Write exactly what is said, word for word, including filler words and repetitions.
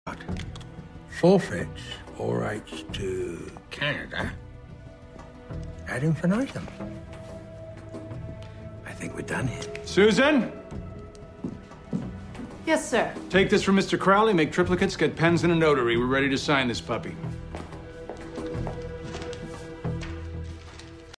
Forfeits all rights to Canada ad infinitum. I think we're done here. Susan? Yes, sir. Take this from Mister Crowley, make triplicates, get pens and a notary. We're ready to sign this puppy.